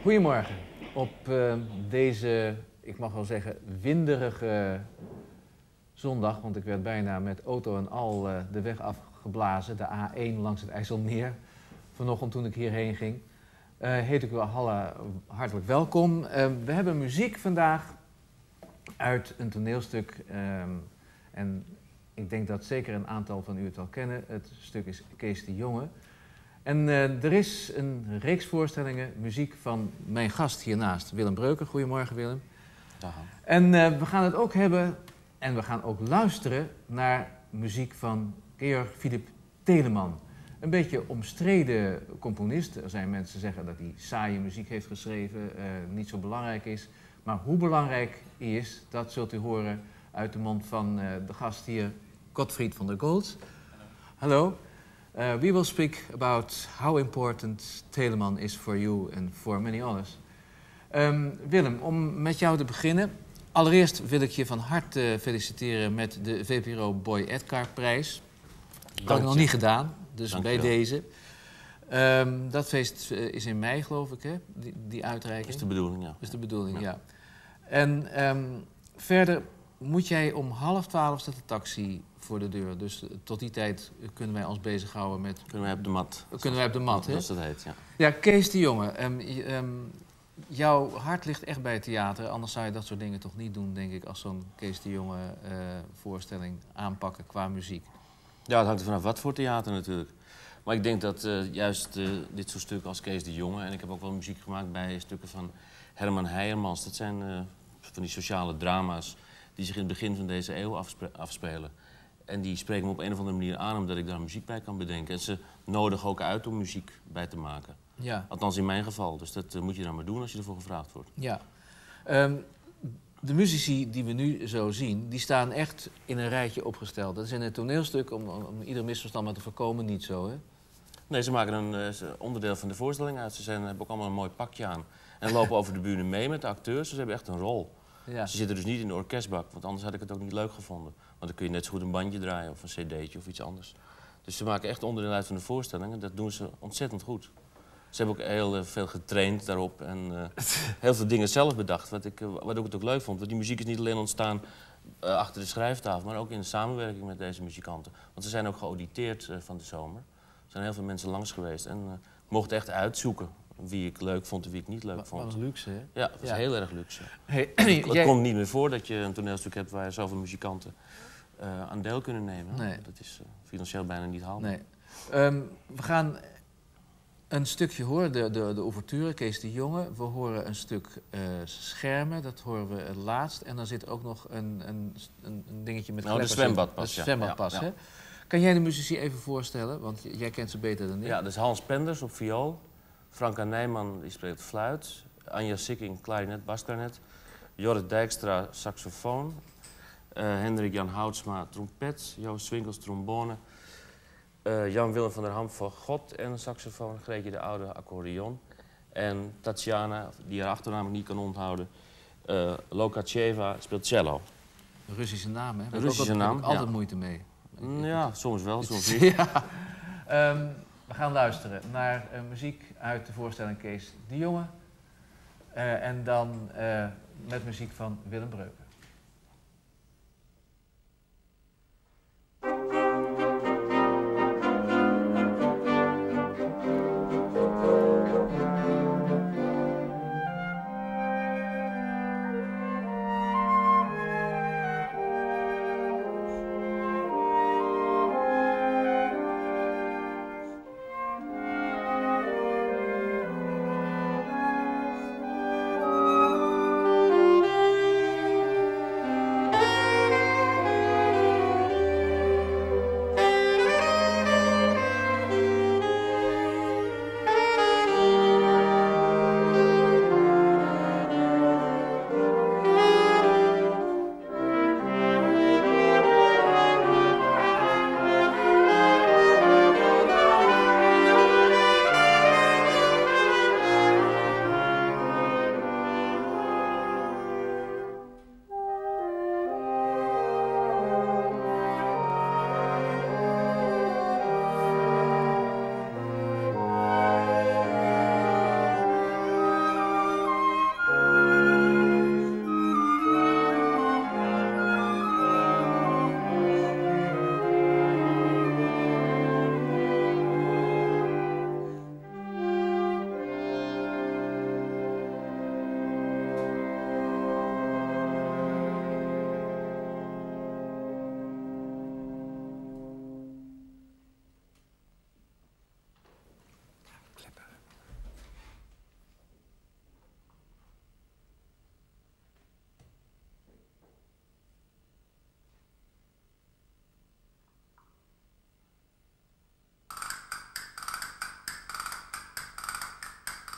Goedemorgen. Op deze, ik mag wel zeggen, winderige zondag, want ik werd bijna met auto en al de weg afgeblazen, de A1 langs het IJsselmeer, vanochtend toen ik hierheen ging. Heet ik u hartelijk welkom. We hebben muziek vandaag uit een toneelstuk en ik denk dat zeker een aantal van u het al kennen. Het stuk is Kees de Jonge. En er is een reeks voorstellingen, muziek van mijn gast hiernaast, Willem Breuker. Goedemorgen, Willem. Dag. En we gaan het ook hebben, en we gaan ook luisteren naar muziek van Georg Philipp Telemann. Een beetje omstreden componist. Er zijn mensen die zeggen dat hij saaie muziek heeft geschreven, niet zo belangrijk is. Maar hoe belangrijk hij is, dat zult u horen uit de mond van de gast hier, Gottfried van der Goltz. Hallo. We will speak about how important Telemann is for you and for many others. Willem, om met jou te beginnen. Allereerst wil ik je van harte feliciteren met de VPRO Boy Edgar prijs. Dat heb ik nog niet gedaan, dus bij deze. Dat feest is in mei, geloof ik, hè? Die uitreiking. Is de bedoeling, ja. Is de bedoeling, ja. En verder moet jij om 11:30 staat de taxi voor de deur. Dus tot die tijd kunnen wij ons bezighouden met... Kunnen wij op de mat. Kunnen wij op de mat, hè? Zoals dat heet, ja. Ja, Kees de Jonge. Jouw hart ligt echt bij het theater. Anders zou je dat soort dingen toch niet doen, denk ik, als zo'n Kees de Jonge voorstelling aanpakken qua muziek. Ja, het hangt er vanaf wat voor theater natuurlijk. Maar ik denk dat juist dit soort stukken als Kees de Jonge... en ik heb ook wel muziek gemaakt bij stukken van Herman Heijermans. Dat zijn van die sociale drama's die zich in het begin van deze eeuw afspelen. En die spreken me op een of andere manier aan omdat ik daar muziek bij kan bedenken. En ze nodigen ook uit om muziek bij te maken. Ja. Althans in mijn geval. Dus dat moet je dan maar doen als je ervoor gevraagd wordt. Ja. De muzici die we nu zo zien, die staan echt in een rijtje opgesteld. Dat is in het toneelstuk, om ieder misverstand maar te voorkomen, niet zo, hè? Nee, ze maken een onderdeel van de voorstelling uit. Ze hebben ook allemaal een mooi pakje aan. En lopen over de bühne mee met de acteurs. Dus ze hebben echt een rol. Ja. Ze zitten dus niet in de orkestbak, want anders had ik het ook niet leuk gevonden. Want dan kun je net zo goed een bandje draaien of een cd'tje of iets anders. Dus ze maken echt onderdeel uit van de voorstelling en dat doen ze ontzettend goed. Ze hebben ook heel veel getraind daarop en heel veel dingen zelf bedacht. Wat ik ook leuk vond, want die muziek is niet alleen ontstaan achter de schrijftafel, maar ook in samenwerking met deze muzikanten. Want ze zijn ook geauditeerd van de zomer. Er zijn heel veel mensen langs geweest en ik mocht echt uitzoeken wie ik leuk vond en wie ik niet leuk vond. Wat een luxe, hè? Ja, dat is heel erg luxe. Hey, Het komt niet meer voor dat je een toneelstuk hebt waar zoveel muzikanten aan deel kunnen nemen. Nee. Dat is financieel bijna niet haalbaar. Nee. We gaan een stukje horen, de ouverture, Kees de Jonge. We horen een stuk schermen, dat horen we het laatst. En dan zit ook nog een dingetje met de zwembadpas. De zwembadpas, hè? Kan jij de muzici even voorstellen? Want jij kent ze beter dan ik. Ja, dat is Hans Penders op viool. Franka Nijman die speelt fluit. Anja Sikking, klarinet, basklarinet. Jorrit Dijkstra, saxofoon. Hendrik-Jan Houtsma, trompet. Joost Swinkels, trombone. Jan-Willem van der Ham, fagot en saxofoon. Greetje de Oude, accordeon. En Tatjana, die haar achternaam ik niet kan onthouden, Lokacheva, speelt cello. Een Russische naam, hè? Een Russische naam, Daar heb ik altijd moeite mee. Ja, soms wel, soms niet. Ja. We gaan luisteren naar muziek uit de voorstelling Kees de Jonge. En dan met muziek van Willem Breuker.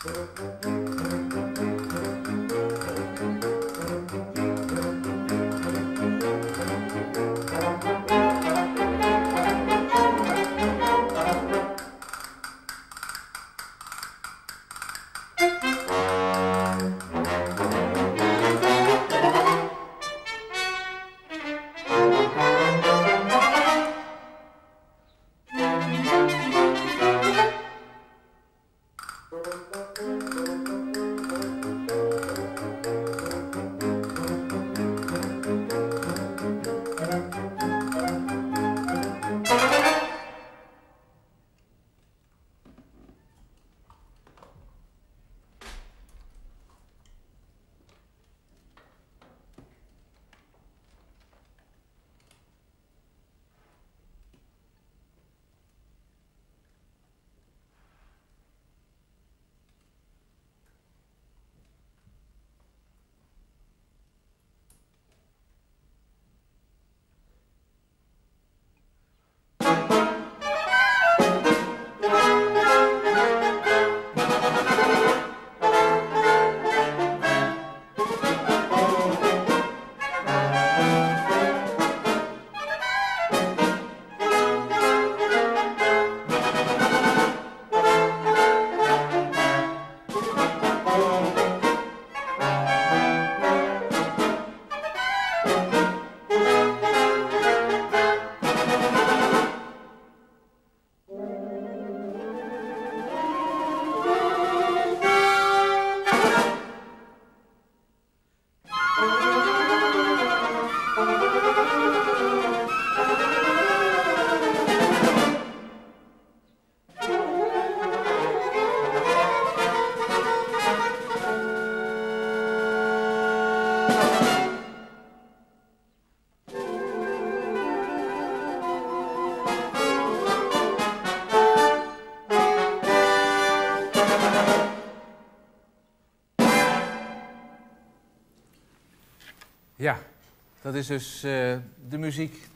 Ja, dat is dus de muziek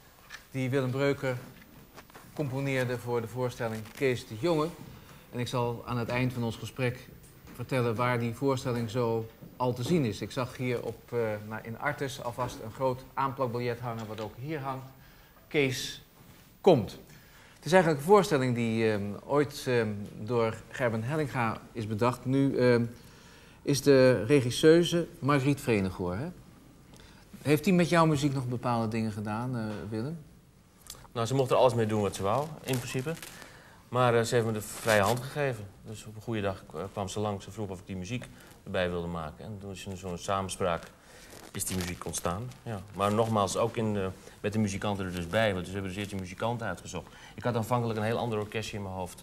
die Willem Breuker componeerde voor de voorstelling Kees de Jonge. En ik zal aan het eind van ons gesprek vertellen waar die voorstelling zo al te zien is. Ik zag hier in Artes alvast een groot aanplakbiljet hangen, wat ook hier hangt. Kees komt. Het is eigenlijk een voorstelling die ooit door Gerben Hellinga is bedacht. Nu is de regisseuse Margriet Venegoor, hè? Heeft die met jouw muziek nog bepaalde dingen gedaan, Willem? Nou, ze mocht er alles mee doen wat ze wou, in principe. Maar ze heeft me de vrije hand gegeven. Dus op een goede dag kwam ze langs en vroeg of ik die muziek erbij wilde maken. En toen is in zo'n samenspraak is die muziek ontstaan. Ja. Maar nogmaals, ook met de muzikanten er dus bij. Want we hebben dus eerst die muzikanten uitgezocht. Ik had aanvankelijk een heel ander orkestje in mijn hoofd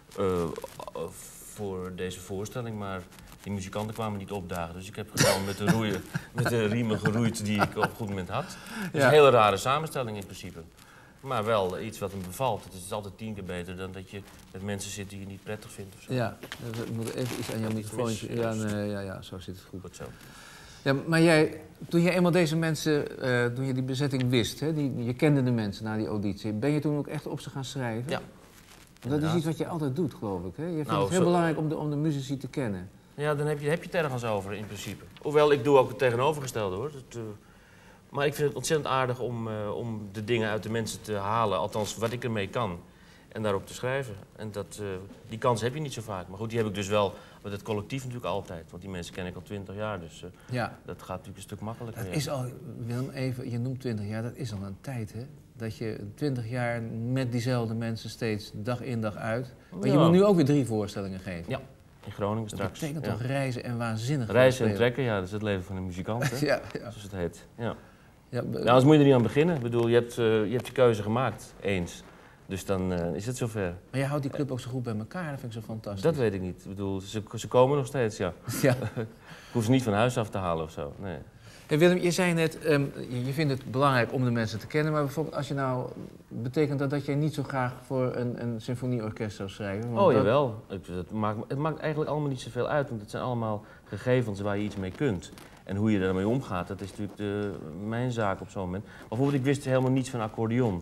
voor deze voorstelling. Maar die muzikanten kwamen niet opdagen. Dus ik heb gewoon met de riemen geroeid die ik op een goed moment had. Het is een hele rare samenstelling in principe. Maar wel iets wat hem bevalt. Het is altijd 10 keer beter dan dat je met mensen zit die je niet prettig vindt of zo. Ja, ik moet even iets aan jouw microfoontje. Ja, zo zit het goed. Goed zo. Ja, maar toen je eenmaal deze mensen, toen je die bezetting wist, hè, je kende de mensen na die auditie, ben je toen ook echt op ze gaan schrijven? Ja. Dat is iets wat je altijd doet, geloof ik. Hè? Je vindt het heel belangrijk om de muzici te kennen. Ja, dan heb je het ergens over in principe. Hoewel, ik doe ook het tegenovergestelde hoor. Maar ik vind het ontzettend aardig om de dingen uit de mensen te halen, althans wat ik ermee kan, en daarop te schrijven. En die kans heb je niet zo vaak. Maar goed, die heb ik dus wel met het collectief natuurlijk altijd. Want die mensen ken ik al 20 jaar, dus dat gaat natuurlijk een stuk makkelijker. Dat is al, Willem, even, je noemt 20 jaar, dat is al een tijd, hè? Dat je 20 jaar met diezelfde mensen steeds dag in dag uit. Maar je moet nu ook weer 3 voorstellingen geven. Ja, in Groningen straks. Dat betekent toch reizen en waanzinnig reizen en trekken, ja, dat is het leven van een muzikant, hè? Ja. Zoals het heet. Ja. Ja, anders moet je er niet aan beginnen. Ik bedoel, je hebt je keuze gemaakt, eens. Dus dan is het zover. Maar jij houdt die club ook zo goed bij elkaar, dat vind ik zo fantastisch. Dat weet ik niet. Ik bedoel, ze komen nog steeds, ja. Ja. Ik hoef ze niet van huis af te halen of zo, nee. Hey Willem, je zei net, je vindt het belangrijk om de mensen te kennen, maar bijvoorbeeld als je nou, betekent dat je niet zo graag voor een symfonieorkest zou schrijven? Want jawel. Het maakt eigenlijk allemaal niet zoveel uit, want het zijn allemaal gegevens waar je iets mee kunt. En hoe je daarmee omgaat, dat is natuurlijk mijn zaak op zo'n moment. Bijvoorbeeld, ik wist helemaal niets van accordeon.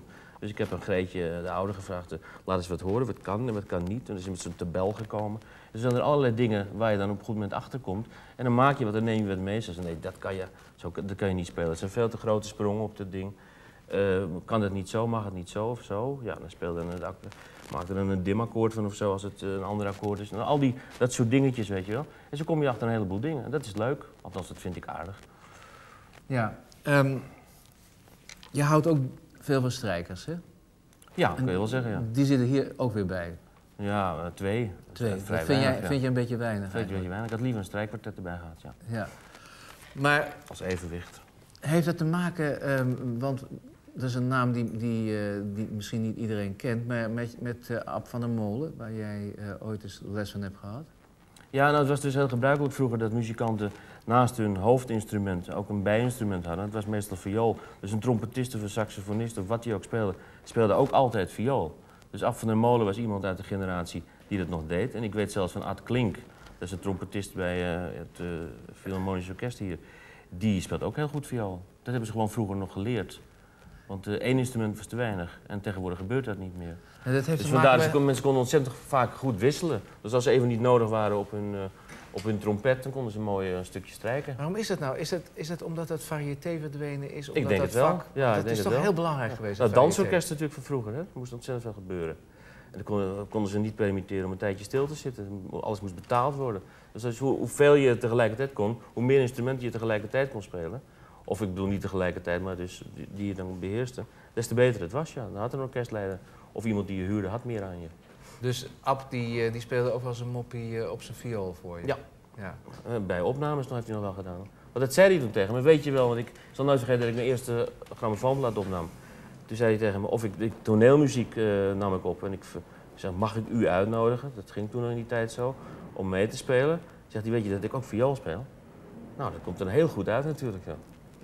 Dus ik heb een Greetje, de ouder, gevraagd, laat eens wat horen, wat kan en wat kan niet. En dan is hij met zo'n tabel gekomen. Dus dan zijn er allerlei dingen waar je dan op een goed moment achter komt. En dan maak je wat, dan neem je wat mee. Ze nee, dat kan je niet spelen. Het zijn veel te grote sprongen op dat ding. Kan het niet zo, mag het niet zo of zo? Ja, dan speelde maak er dan een dimakkoord van of zo als het een ander akkoord is. En dat soort dingetjes, weet je wel. En zo kom je achter een heleboel dingen. En dat is leuk, althans dat vind ik aardig. Ja, je houdt ook veel van strijkers, hè? Ja, dat kun je wel zeggen, ja. Die zitten hier ook weer bij. Ja, twee. Twee. Vrij Dat weinig, vind je een beetje weinig? Vind je een beetje weinig. Ik had liever een strijkkwartet erbij gehad, ja. Ja. Maar als evenwicht. Heeft dat te maken, want dat is een naam die misschien niet iedereen kent, maar met Ab van der Molen, waar jij ooit eens les van hebt gehad? Ja, nou, het was dus heel gebruikelijk vroeger dat muzikanten naast hun hoofdinstrument ook een bijinstrument hadden. Het was meestal viool. Dus een trompetist of een saxofonist of wat hij ook speelde ook altijd viool. Dus Ab van der Molen was iemand uit de generatie die dat nog deed. En ik weet zelfs van Ad Klink, dat is een trompetist bij het Philharmonisch Orkest hier. Die speelt ook heel goed viool. Dat hebben ze gewoon vroeger nog geleerd. Want één instrument was te weinig. En tegenwoordig gebeurt dat niet meer. En dat heeft dus vandaar, mensen konden ontzettend vaak goed wisselen. Dus als ze even niet nodig waren op hun trompet, dan konden ze een mooi stukje strijken. Waarom is dat nou? Is het omdat het variété verdwenen is? Ik denk het wel. Ja, dat is toch heel belangrijk geweest? Het dansorkest natuurlijk van vroeger, hè? Er moest ontzettend veel gebeuren. En dan konden ze niet permitteren om een tijdje stil te zitten. Alles moest betaald worden. Dus hoeveel je tegelijkertijd kon, hoe meer instrumenten je tegelijkertijd kon spelen. Of ik bedoel niet tegelijkertijd, maar dus die je dan beheerste. Des te beter het was, ja. Dan had een orkestleider of iemand die je huurde, had meer aan je. Dus Ab die speelde ook wel eens een moppie op zijn viool voor je? Ja. Ja. Bij opnames heeft hij nog wel gedaan. Want dat zei hij toen tegen me, weet je wel. Want ik zal nooit vergeten dat ik mijn eerste grammofoonplaat opnam. Toen zei hij tegen me, of ik toneelmuziek nam ik op. En ik zei, mag ik u uitnodigen? Dat ging toen nog in die tijd zo. Om mee te spelen. Zegt hij, weet je dat ik ook viool speel? Nou, dat komt dan heel goed uit natuurlijk. Ja.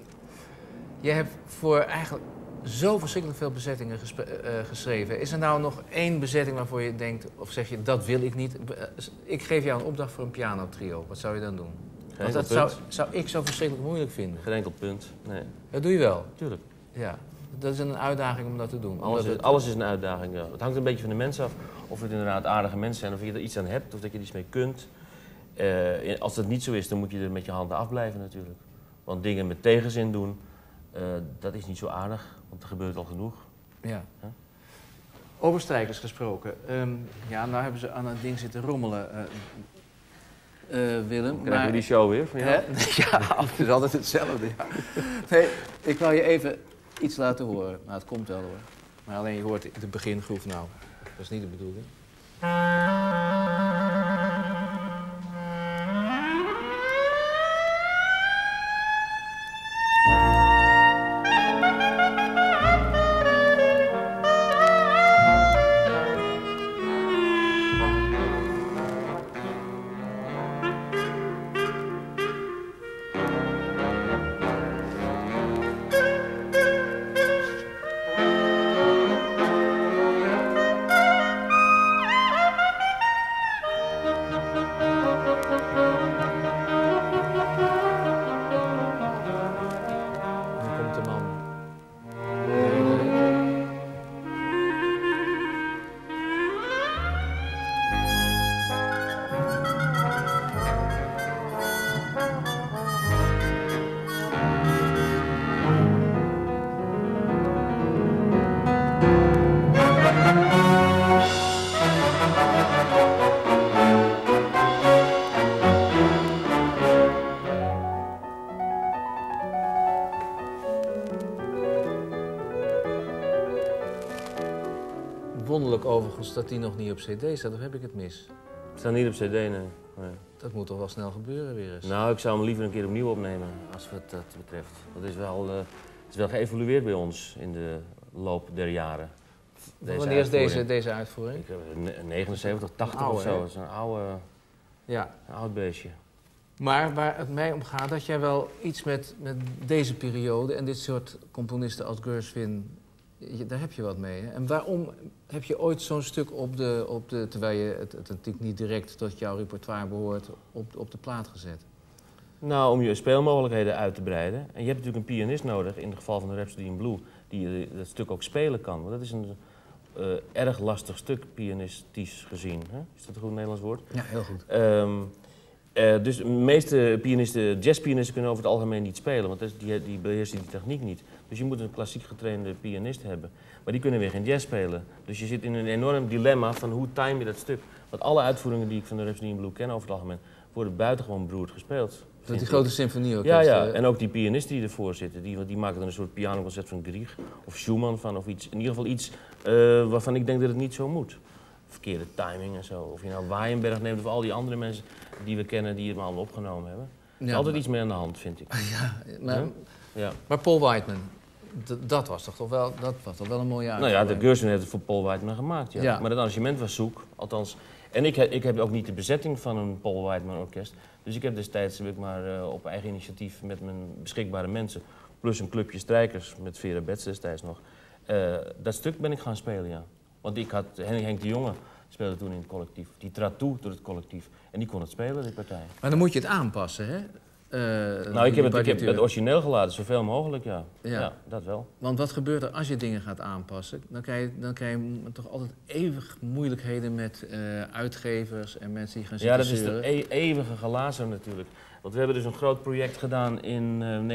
Je hebt voor eigenlijk zo verschrikkelijk veel bezettingen geschreven. Is er nou nog één bezetting waarvoor je denkt, of zeg je, dat wil ik niet? Ik geef jou een opdracht voor een pianotrio. Wat zou je dan doen? Want dat zou ik zo verschrikkelijk moeilijk vinden. Geen enkel punt, nee. Dat doe je wel? Tuurlijk. Ja. Dat is een uitdaging om dat te doen. Alles is een uitdaging, ja. Het hangt een beetje van de mensen af. Of het inderdaad aardige mensen zijn, of je er iets aan hebt, of dat je er iets mee kunt. Als dat niet zo is, dan moet je er met je handen afblijven natuurlijk. Want dingen met tegenzin doen, dat is niet zo aardig, want er gebeurt al genoeg. Ja. Huh? Over strijkers gesproken. Ja, nou hebben ze aan het ding zitten rommelen, Willem. Krijgen we die show weer van jou? Ja, het is altijd hetzelfde. Ja. Nee, ik wou je even iets laten horen. Nou, het komt wel hoor. Maar alleen je hoort de begingroef nou. Dat is niet de bedoeling. Wonderlijk overigens dat die nog niet op cd staat, of heb ik het mis? Het staat niet op cd, nee. Dat moet toch wel snel gebeuren weer eens? Nou, ik zou hem liever een keer opnieuw opnemen, als wat dat betreft. Dat is wel geëvolueerd bij ons in de loop der jaren. Wanneer is deze uitvoering? 79, 80 of zo. Dat is een oud beestje. Maar waar het mij om gaat, dat jij wel iets met deze periode en dit soort componisten als Gershwin, daar heb je wat mee. Hè? En waarom heb je ooit zo'n stuk terwijl je het natuurlijk niet direct tot jouw repertoire behoort, op de plaat gezet? Nou, om je speelmogelijkheden uit te breiden. En je hebt natuurlijk een pianist nodig, in het geval van de Rhapsody in Blue, die dat stuk ook spelen kan. Want dat is een erg lastig stuk, pianistisch gezien. Hè? Is dat een goed Nederlands woord? Ja, heel goed. Dus de meeste pianisten, jazzpianisten kunnen over het algemeen niet spelen, want die beheersen die techniek niet. Dus je moet een klassiek getrainde pianist hebben. Maar die kunnen weer geen jazz spelen. Dus je zit in een enorm dilemma van hoe time je dat stuk. Want alle uitvoeringen die ik van de Rhapsody in Blue ken over het algemeen, worden buitengewoon beroerd gespeeld. Dat die grote symfonieorkest. Ja, en ook die pianisten die ervoor zitten, die maken dan een soort pianoconcert van Grieg of Schumann van, of iets. In ieder geval iets waarvan ik denk dat het niet zo moet. Verkeerde timing en zo. Of je nou Waaienberg neemt of al die andere mensen die we kennen die het maar allemaal opgenomen hebben. Er is altijd iets mee aan de hand, vind ik. Maar Paul Whiteman, dat was toch wel een mooie uitvoering? Nou ja, de Gershwin heeft het voor Paul Whiteman gemaakt, ja. Maar het arrangement was zoek, althans. En ik heb ook niet de bezetting van een Paul Whiteman orkest. Dus ik heb destijds maar op eigen initiatief met mijn beschikbare mensen, plus een clubje strijkers met Vera Betts destijds nog, dat stuk ben ik gaan spelen, ja. Want ik had Henk de Jonge speelde toen in het collectief. Die trad toe door het collectief. En die kon het spelen, die partij. Maar dan moet je het aanpassen, hè? Nou, ik heb het origineel gelaten, zoveel mogelijk, ja. Ja, dat wel. Want wat gebeurt er als je dingen gaat aanpassen? Dan krijg je toch altijd eeuwig moeilijkheden met uitgevers en mensen die gaan zitten zeuren. Ja, dat is de eeuwige glazer natuurlijk. Want we hebben dus een groot project gedaan in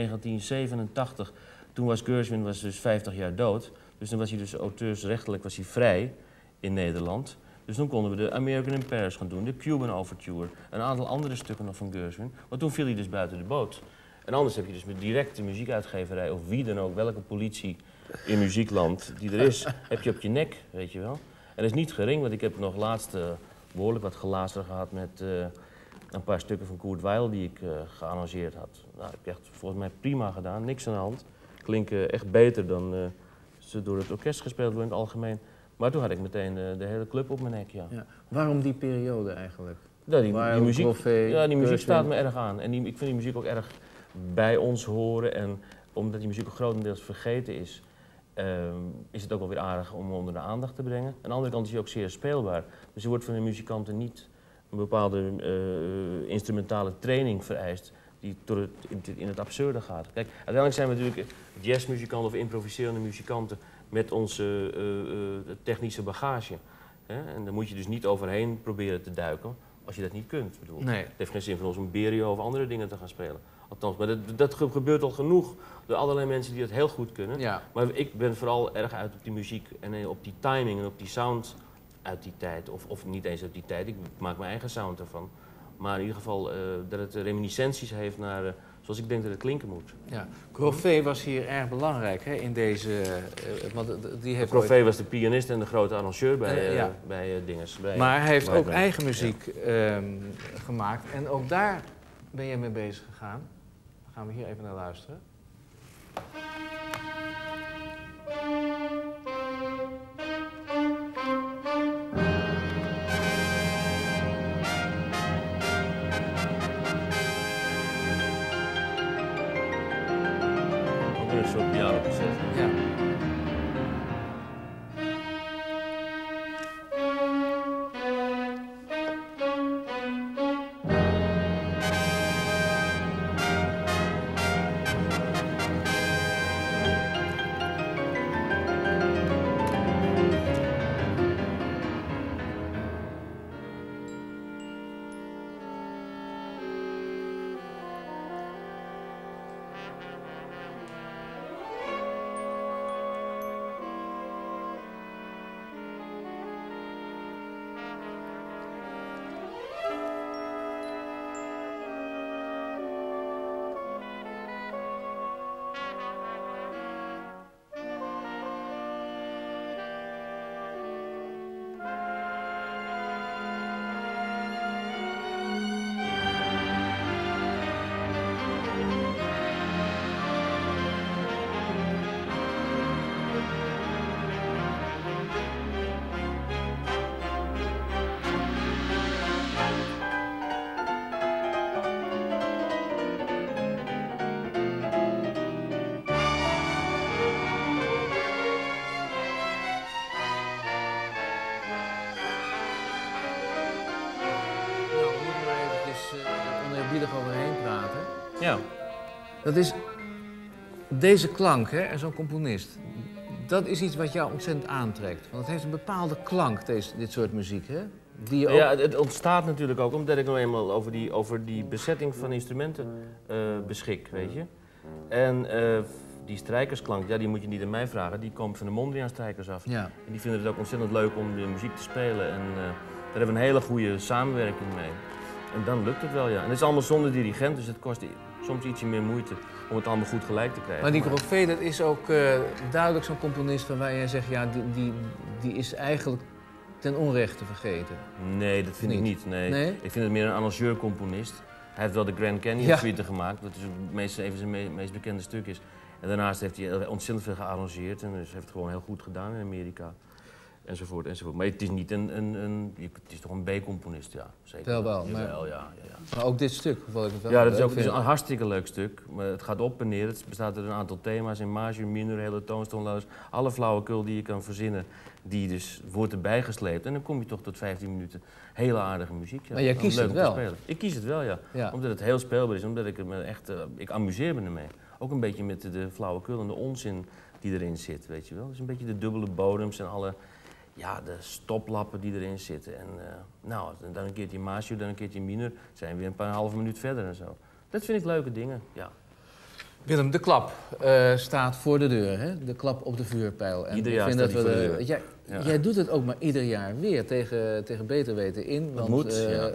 1987. Toen was Gershwin dus 50 jaar dood. Dus dan was hij dus auteursrechtelijk vrij in Nederland. Dus toen konden we de American in Paris gaan doen, de Cuban Overture, een aantal andere stukken nog van Gershwin. Maar toen viel hij dus buiten de boot. En anders heb je dus met directe muziekuitgeverij, of wie dan ook, welke politie in muziekland die er is, heb je op je nek, weet je wel. En dat is niet gering, want ik heb nog laatst behoorlijk wat glazen gehad met een paar stukken van Kurt Weill die ik gearrangeerd had. Nou, dat heb ik echt volgens mij prima gedaan, niks aan de hand. Klinken echt beter dan ze door het orkest gespeeld worden in het algemeen. Maar toen had ik meteen de hele club op mijn nek, ja. Waarom die periode eigenlijk? Ja, die muziek staat me erg aan. En ik vind die muziek ook erg bij ons horen. En omdat die muziek ook grotendeels vergeten is, is het ook wel weer aardig om onder de aandacht te brengen. Aan de andere kant is hij ook zeer speelbaar. Dus er wordt van de muzikanten niet een bepaalde instrumentale training vereist die in het absurde gaat. Kijk, uiteindelijk zijn we natuurlijk jazzmuzikanten of improviserende muzikanten met onze technische bagage. Hè? En daar moet je dus niet overheen proberen te duiken als je dat niet kunt. Bedoel. Nee. Het heeft geen zin van ons om Berio of andere dingen te gaan spelen. Althans, maar dat gebeurt al genoeg door allerlei mensen die dat heel goed kunnen. Ja. Maar ik ben vooral erg uit op die muziek en op die timing en op die sound uit die tijd. Of niet eens uit die tijd, ik maak mijn eigen sound ervan. Maar in ieder geval dat het reminiscenties heeft naar zoals ik denk dat het klinken moet. Ja, Grofé was hier erg belangrijk, hè, in deze... Grofé was de pianist en de grote arrangeur bij Dinges. Maar hij heeft ook eigen muziek gemaakt en ook daar ben je mee bezig gegaan. Dan gaan we hier even naar luisteren. Een soort pianoconcert. Ja. Overheen praten. Ja. Dat is deze klank, hè, en zo'n componist. dat is iets wat jou ontzettend aantrekt. Want het heeft een bepaalde klank, dit soort muziek, hè? Die je ook... Ja, het ontstaat natuurlijk ook omdat ik nou eenmaal over die bezetting van instrumenten beschik, weet je. En die strijkersklank, ja, die moet je niet aan mij vragen, die komt van de Mondriaan-strijkers af. Ja. En die vinden het ook ontzettend leuk om de muziek te spelen en daar hebben we een hele goede samenwerking mee. En dan lukt het wel, ja. En het is allemaal zonder dirigent, dus het kost soms ietsje meer moeite om het allemaal goed gelijk te krijgen. Maar die Grofé, dat is ook duidelijk zo'n componist waar jij zegt, ja, die is eigenlijk ten onrechte vergeten. Nee, dat vind ik niet. Nee. Ik vind het meer een arrangeur-componist. Hij heeft wel de Grand Canyon Suite gemaakt, wat dus een van zijn meest bekende stuk is. En daarnaast heeft hij ontzettend veel gearrangeerd en dus heeft het gewoon heel goed gedaan in Amerika. Enzovoort, enzovoort. Maar het is niet het is toch een B-componist, ja. Zeker. Wel, ja. Maar ook dit stuk, wat ik het wel ja, dat is ook een hartstikke leuk stuk. Maar het gaat op en neer. Het bestaat uit een aantal thema's in major, minor, hele toonstoonloos. Alle flauwekul die je kan verzinnen, die dus wordt erbij gesleept. En dan kom je toch tot 15 minuten hele aardige muziek. Ja. Maar jij kiest het wel? Ik kies het wel, ja. Omdat het heel speelbaar is, omdat ik amuseer me ermee. Ook een beetje met de flauwekul en de onzin die erin zit, weet je wel. Dus een beetje de dubbele bodems en alle... Ja, de stoplappen die erin zitten. En dan een keertje major, dan een keertje minor. Zijn we weer een paar halve minuut verder en zo. Dat vind ik leuke dingen, ja. Willem, de klap staat voor de deur, hè? De klap op de vuurpijl. En ieder jaar staat die voor de deur. Jij doet het ook maar ieder jaar weer tegen beter weten in. Dat want, moet,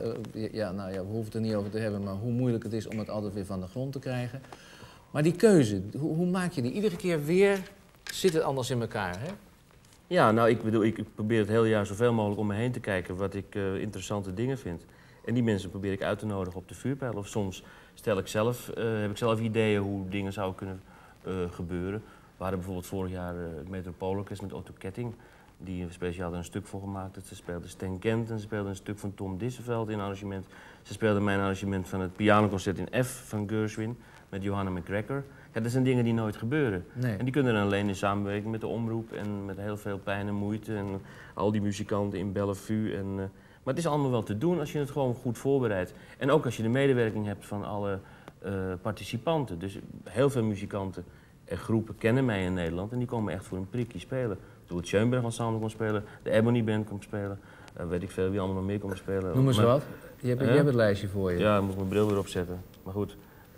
we hoeven het er niet over te hebben, maar hoe moeilijk het is om het altijd weer van de grond te krijgen. Maar die keuze, hoe maak je die? Iedere keer weer zit het anders in elkaar, hè? Ja, nou, ik probeer het hele jaar zoveel mogelijk om me heen te kijken wat ik interessante dingen vind. En die mensen probeer ik uit te nodigen op de vuurpijl. Of soms heb ik zelf ideeën hoe dingen zouden kunnen gebeuren. We hadden bijvoorbeeld vorig jaar het Metropoolorkest met Otto Ketting. Die speciaal er een stuk voor gemaakt heeft. Ze speelde Stan Kenton, ze speelde een stuk van Tom Dissevelt in arrangement. Ze speelde mijn arrangement van het pianoconcert in F van Gershwin met Johanna McGregor. Ja, dat zijn dingen die nooit gebeuren. Nee. En die kunnen dan alleen in samenwerking met de omroep en met heel veel pijn en moeite en al die muzikanten in Bellevue. Maar het is allemaal wel te doen als je het gewoon goed voorbereidt. En ook als je de medewerking hebt van alle participanten. Dus heel veel muzikanten en groepen kennen mij in Nederland en die komen echt voor een prikje spelen. Het Schoenberg Ensemble komt spelen, de Ebony Band komt spelen, weet ik veel wie allemaal nog meer komt spelen. Noem eens wat. Je hebt het lijstje voor je. Ja, ik moet mijn bril weer opzetten. Maar goed.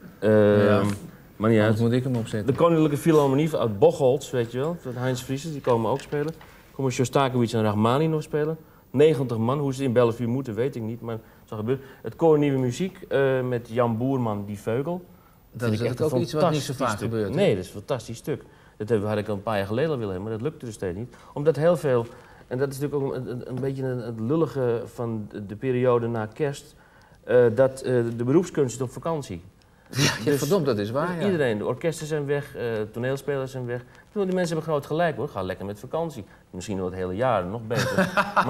Maar niet uit. Moet ik hem opzetten? De Koninklijke Philharmonie uit Bocholt, weet je wel. Met Heinz Friese, die komen ook spelen. Komen Shostakovich en Rachmaninoff spelen. 90 man, hoe ze het in Bellevue moeten, weet ik niet, maar het zal gebeuren. Het Koor Nieuwe Muziek met Jan Boerman, Die Veugel. Dat is echt ook iets wat niet zo vaak gebeurt. Nee, dat is een fantastisch stuk. Dat had ik al een paar jaar geleden al willen hebben, maar dat lukte dus steeds niet. Omdat heel veel, en dat is natuurlijk ook een beetje het lullige van de periode na kerst, dat de beroepskunst is op vakantie. Ja, dus verdomd, dat is waar. Ja. Iedereen, de orkesten zijn weg, toneelspelers zijn weg. Die mensen hebben groot gelijk hoor, ga lekker met vakantie. Misschien wel het hele jaar, nog beter.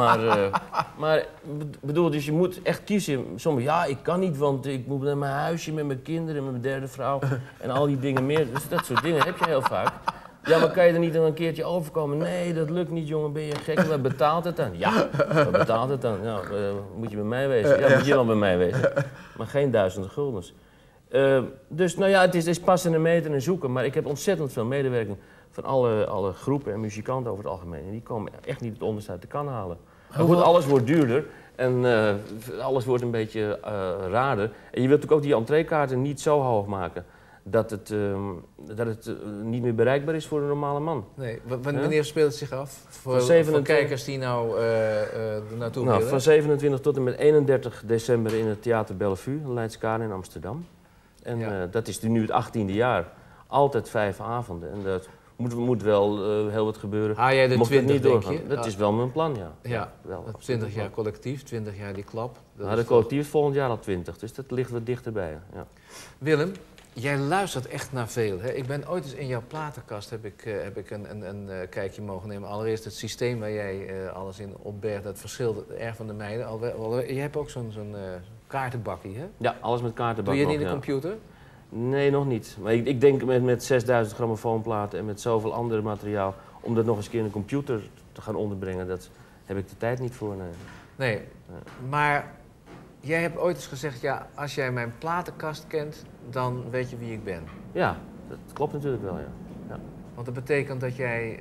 maar bedoel, dus je moet echt kiezen. Sommigen, ja, ik kan niet, want ik moet naar mijn huisje met mijn kinderen en mijn derde vrouw. En al die dingen meer. Dus dat soort dingen heb je heel vaak. Ja, maar kan je er niet dan een keertje overkomen? Nee, dat lukt niet, jongen, ben je gek? Wat betaalt het dan? Ja, wat betaalt het dan? Nou, moet je bij mij wezen? Ja, moet je dan bij mij wezen. Maar geen duizenden guldens. Dus nou ja, het is passen en meten en zoeken, maar ik heb ontzettend veel medewerking van alle groepen en muzikanten over het algemeen. En die komen echt niet het onderste uit de kan halen. Maar goed, alles wordt duurder en alles wordt een beetje raarder. En je wilt natuurlijk ook die entreekaarten niet zo hoog maken dat het niet meer bereikbaar is voor een normale man. Nee, wanneer speelt het zich af? Voor kijkers die nou er naartoe willen? Van 27 tot en met 31 december in het Theater Bellevue, Leidskade in Amsterdam. En dat is nu het 18e jaar. Altijd 5 avonden. En dat moet wel heel wat gebeuren. Jij de 20, denk je? Dat is wel mijn plan, ja. Ja, wel, 20 jaar collectief, 20 jaar die klap. De collectief is volgend jaar al 20, dus dat ligt wat dichterbij. Ja. Willem, jij luistert echt naar veel. Hè? Ik ben ooit eens in jouw platenkast heb ik een kijkje mogen nemen. Allereerst het systeem waar jij alles in opbergt, dat verschilt erg van de mijne. Je hebt ook zo'n kaartenbakkie, hè? Ja, alles met kaartenbak. Doe je niet in de computer? Nee, nog niet. Maar ik denk met 6000 grammofoonplaten en met zoveel ander materiaal, om dat nog eens een keer in een computer te gaan onderbrengen, dat heb ik de tijd niet voor. Nee, maar jij hebt ooit eens gezegd, ja, als jij mijn platenkast kent, dan weet je wie ik ben. Ja, dat klopt natuurlijk wel, ja. Want dat betekent dat jij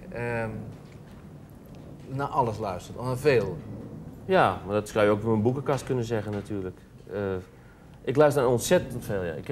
naar alles luistert, naar veel. Ja, maar dat zou je ook voor mijn boekenkast kunnen zeggen natuurlijk. Ik luister naar ontzettend veel, ja.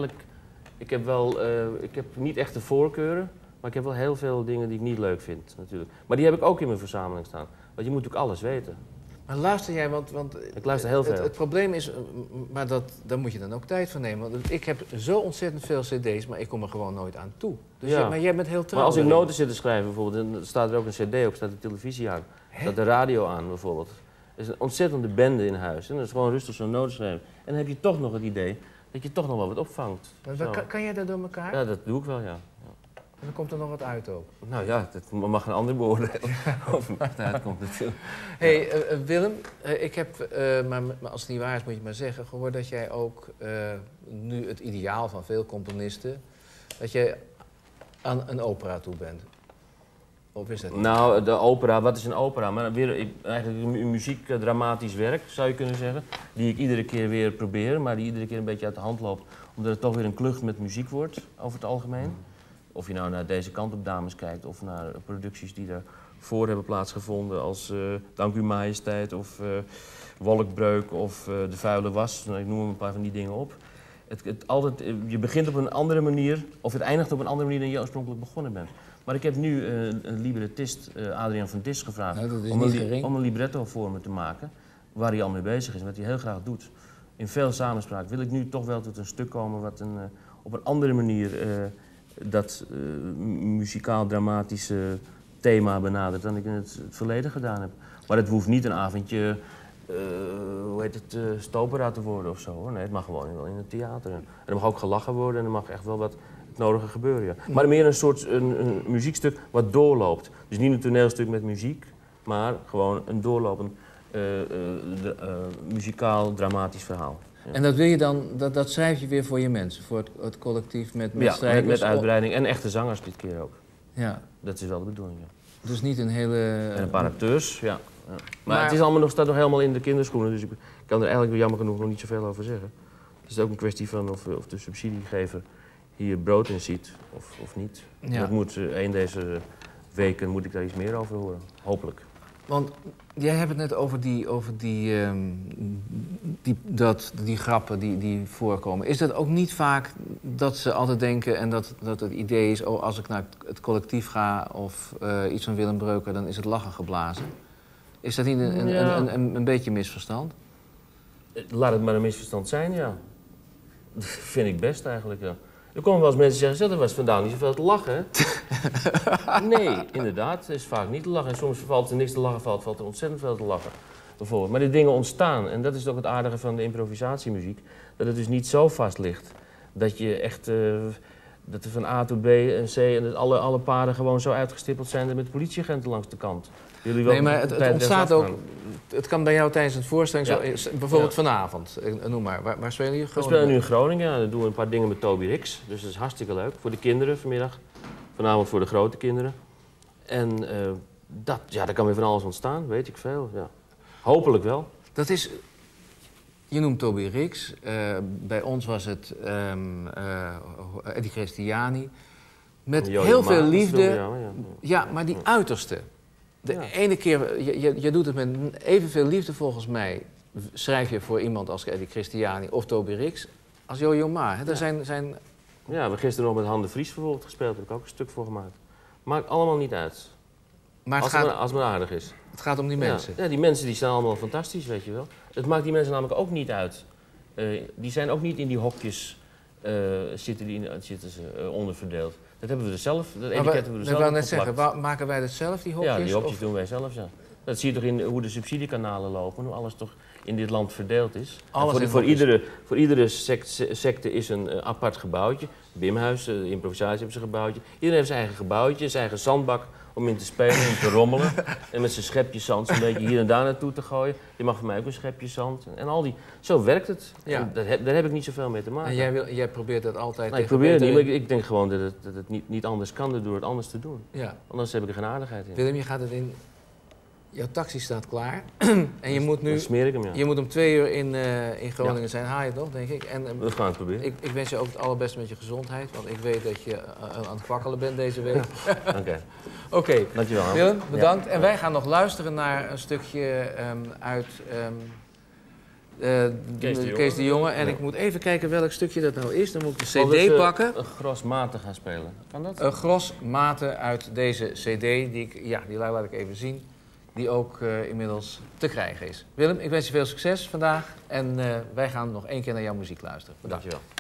Ik heb niet echt de voorkeuren, maar ik heb wel heel veel dingen die ik niet leuk vind natuurlijk. Maar die heb ik ook in mijn verzameling staan. Want je moet natuurlijk alles weten. Maar luister jij, want Ik luister heel veel. Het probleem is, maar daar moet je dan ook tijd voor nemen. Want ik heb zo ontzettend veel cd's, maar ik kom er gewoon nooit aan toe. Dus Ja. maar jij bent heel trouw. Maar als ik daarin. noten zit te schrijven bijvoorbeeld, dan staat er ook een cd op, staat de televisie aan, staat de radio aan bijvoorbeeld. Er is een ontzettende bende in huis en dat is gewoon rustig zo'n noten schrijven. En dan heb je toch nog het idee dat je toch nog wel wat opvangt. Maar Zo. kan jij dat door elkaar? Ja, dat doe ik wel, ja. En dan komt er nog wat uit ook. Nou ja, dat mag een ander beoordelen of het eruit komt natuurlijk. Hey, Willem, ik heb, maar als het niet waar is moet je het maar zeggen, gehoord dat jij ook nu het ideaal van veel componisten, dat je aan een opera toe bent. Of is dat niet? Nou, de opera, wat is een opera? Maar weer eigenlijk een muziek-dramatisch werk, zou je kunnen zeggen. Die ik iedere keer weer probeer, maar die iedere keer een beetje uit de hand loopt. Omdat het toch weer een klucht met muziek wordt, over het algemeen. Of je nou naar Deze Kant op Dames kijkt, of naar producties die daarvoor hebben plaatsgevonden. Als Dank u Majesteit, of Wolkbreuk, of De Vuile Was. Nou, ik noem een paar van die dingen op. Je begint op een andere manier, of het eindigt op een andere manier dan je oorspronkelijk begonnen bent. Maar ik heb nu een librettist, Adriaan van Dis, gevraagd Nou, dat is om niet gering. een libretto voor me te maken, waar hij al mee bezig is en wat hij heel graag doet. In veel samenspraak wil ik nu toch wel tot een stuk komen wat op een andere manier dat muzikaal-dramatische thema benadert dan ik in het verleden gedaan heb. Maar het hoeft niet een avondje, stopera te worden of zo, hoor. Nee, het mag gewoon wel in het theater. En er mag ook gelachen worden en er mag echt wel wat het nodige gebeuren, ja. Maar meer een soort een muziekstuk wat doorloopt. Dus niet een toneelstuk met muziek, maar gewoon een doorlopend muzikaal-dramatisch verhaal. Ja. En dat wil je dan, dat schrijf je weer voor je mensen, voor het collectief met Ja, strijders? met uitbreiding en echte zangers dit keer ook. Ja, Dat is wel de bedoeling, ja. dus niet een hele... En een paar acteurs, ja. Ja. Maar Maar- het is allemaal staat nog helemaal in de kinderschoenen, dus ik kan er eigenlijk jammer genoeg nog niet zoveel over zeggen. Het is ook een kwestie van of de subsidiegever hier brood in ziet of niet. Ja. Dat moet een deze weken moet ik daar iets meer over horen, hopelijk. Want jij hebt het net over die grappen die voorkomen. Is dat ook niet vaak dat ze altijd denken en dat het idee is... oh, als ik naar het collectief ga of iets van Willem Breuker, dan is het lachen geblazen? Is dat niet een beetje misverstand? Laat het maar een misverstand zijn, ja. Dat vind ik best eigenlijk, ja. Er komen wel eens mensen zeggen, zeg, er was vandaag niet zoveel te lachen, hè? Nee, inderdaad, er is vaak niet te lachen. En soms valt er niks te lachen, valt er ontzettend veel te lachen. Bijvoorbeeld. Maar die dingen ontstaan, en dat is ook het aardige van de improvisatiemuziek, dat het dus niet zo vast ligt. Dat je echt, dat er van A tot B en C en dat alle paden gewoon zo uitgestippeld zijn er met politieagenten langs de kant. Jullie wel Nee, maar het ontstaat ook... Het kan bij jou tijdens het voorstelling zo... Bijvoorbeeld vanavond, noem maar. Waar spelen jullie? We spelen nu in Groningen, ja, dan doen we een paar dingen met Toby Rix. Dus dat is hartstikke leuk. Voor de kinderen vanmiddag. Vanavond voor de grote kinderen. En daar kan weer van alles ontstaan, weet ik veel. Ja. Hopelijk wel. Dat is... Je noemt Toby Rix. Bij ons was het Eddie Christiani. Met Jojo heel veel Maas, liefde. ja. Ja, maar die uiterste. De ene keer, je doet het met evenveel liefde volgens mij. Schrijf je voor iemand als Eddie Christiani of Toby Rix als Jojo Ma. Hè? Daar zijn Ja, we hebben gisteren nog met Han de Vries bijvoorbeeld gespeeld. Daar heb ik ook een stuk voor gemaakt. Maakt allemaal niet uit. maar Als het maar aardig is. het gaat om die mensen. Ja, die mensen die zijn allemaal fantastisch, weet je wel. Het maakt die mensen namelijk ook niet uit. Die zijn ook niet in die hokjes zitten ze onderverdeeld. Dat hebben we er zelf, dat etiket hebben we er Ik zelf wou net opgeplakt. zeggen, maken wij dat zelf, die hokjes? Ja, die hokjes of- doen wij zelf, ja. Dat zie je toch in hoe de subsidiekanalen lopen, hoe alles toch in dit land verdeeld is. En Alles in voor hokjes. iedere secte is een apart gebouwtje. Bimhuis, de improvisatie hebben ze een gebouwtje. Iedereen heeft zijn eigen gebouwtje, zijn eigen zandbak om in te spelen en te rommelen. En met zijn schepje zand zo'n beetje hier en daar naartoe te gooien. Je mag voor mij ook een schepje zand. En al die... Zo werkt het. Ja. En daar heb ik niet zoveel mee te maken. En jij probeert dat altijd... Nou, ik tegen probeer het niet, betere- maar ik denk gewoon dat het niet anders kan door het anders te doen. Ja. Anders heb ik er geen aardigheid in. Willem, je Jouw taxi staat klaar. En je moet nu... Dan smeer ik hem, ja. Je moet om 2 uur in Groningen zijn. Haal je het nog, denk ik. En, We gaan het proberen. ik wens je ook het allerbeste met je gezondheid. Want ik weet dat je aan het kwakkelen bent deze week. Oké. Oké. Dankjewel. Hans. Willem, bedankt. Ja. En wij gaan nog luisteren naar een stukje uit Kees de Jonge. En Ja. ik moet even kijken welk stukje dat nou is. Dan moet ik de Zal cd dus, pakken. Een grosmatig gaan spelen. Kan dat? Een gros mate uit deze cd. Die laat ik even zien. Die ook inmiddels te krijgen is. Willem, ik wens je veel succes vandaag. En wij gaan nog 1 keer naar jouw muziek luisteren. Bedankt. Dankjewel.